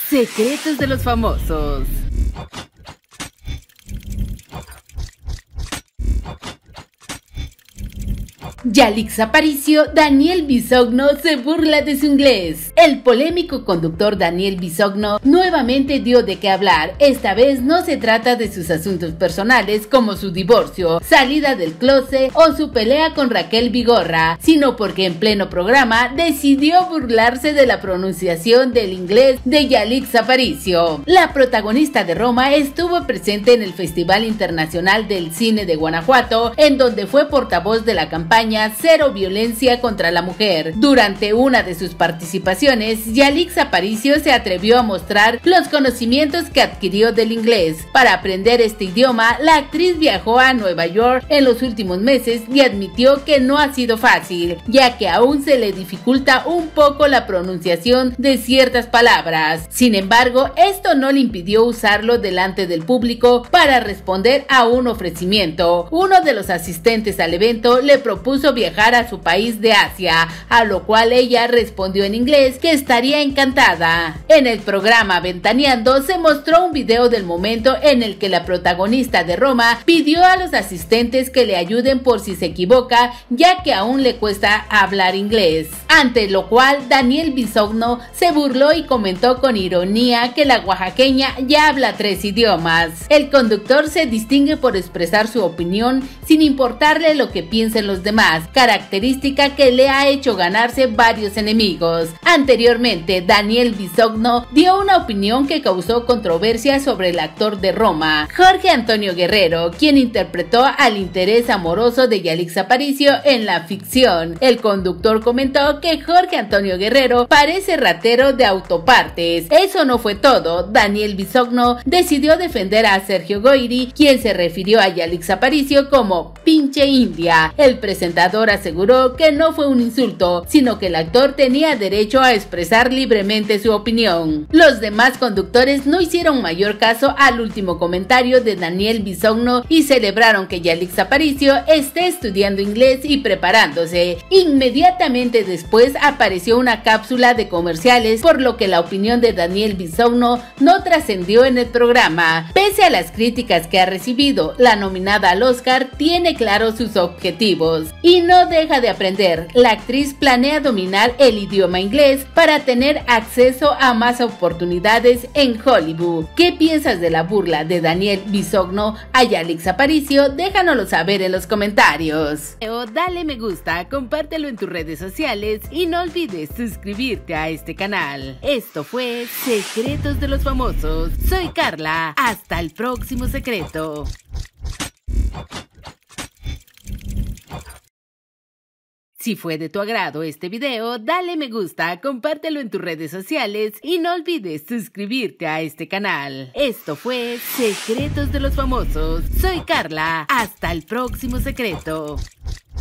Secretos de los famosos. Yalix Aparicio, Daniel Bisogno se burla de su inglés. El polémico conductor Daniel Bisogno nuevamente dio de qué hablar. Esta vez no se trata de sus asuntos personales como su divorcio, salida del closet o su pelea con Raquel Vigorra, sino porque en pleno programa decidió burlarse de la pronunciación del inglés de Yalix Aparicio. La protagonista de Roma estuvo presente en el Festival Internacional del Cine de Guanajuato, en donde fue portavoz de la campaña Cero Violencia contra la Mujer. Durante una de sus participaciones, Yalix Aparicio se atrevió a mostrar los conocimientos que adquirió del inglés. Para aprender este idioma, la actriz viajó a Nueva York en los últimos meses y admitió que no ha sido fácil, ya que aún se le dificulta un poco la pronunciación de ciertas palabras. Sin embargo, esto no le impidió usarlo delante del público para responder a un ofrecimiento. Uno de los asistentes al evento le propuso viajar a su país de Asia, a lo cual ella respondió en inglés que estaría encantada. En el programa Ventaneando se mostró un video del momento en el que la protagonista de Roma pidió a los asistentes que le ayuden por si se equivoca, ya que aún le cuesta hablar inglés. Ante lo cual Daniel Bisogno se burló y comentó con ironía que la oaxaqueña ya habla 3 idiomas. El conductor se distingue por expresar su opinión sin importarle lo que piensen los demás, característica que le ha hecho ganarse varios enemigos. Anteriormente, Daniel Bisogno dio una opinión que causó controversia sobre el actor de Roma, Jorge Antonio Guerrero, quien interpretó al interés amoroso de Yalix Aparicio en la ficción. El conductor comentó que Jorge Antonio Guerrero parece ratero de autopartes. Eso no fue todo. Daniel Bisogno decidió defender a Sergio Goyri, quien se refirió a Yalix Aparicio como pinche india. El presentador aseguró que no fue un insulto, sino que el actor tenía derecho a expresar libremente su opinión. Los demás conductores no hicieron mayor caso al último comentario de Daniel Bisogno y celebraron que Yalix Aparicio esté estudiando inglés y preparándose. Inmediatamente después apareció una cápsula de comerciales, por lo que la opinión de Daniel Bisogno no trascendió en el programa. Pese a las críticas que ha recibido, la nominada al Oscar tiene claros sus objetivos y no deja de aprender. La actriz planea dominar el idioma inglés para tener acceso a más oportunidades en Hollywood. ¿Qué piensas de la burla de Daniel Bisogno a Yalix Aparicio? Déjanoslo saber en los comentarios. Dale me gusta, compártelo en tus redes sociales y no olvides suscribirte a este canal. Esto fue Secretos de los Famosos. Soy Carla. Hasta el próximo secreto. Si fue de tu agrado este video, dale me gusta, compártelo en tus redes sociales y no olvides suscribirte a este canal. Esto fue Secretos de los Famosos. Soy Carla. Hasta el próximo secreto.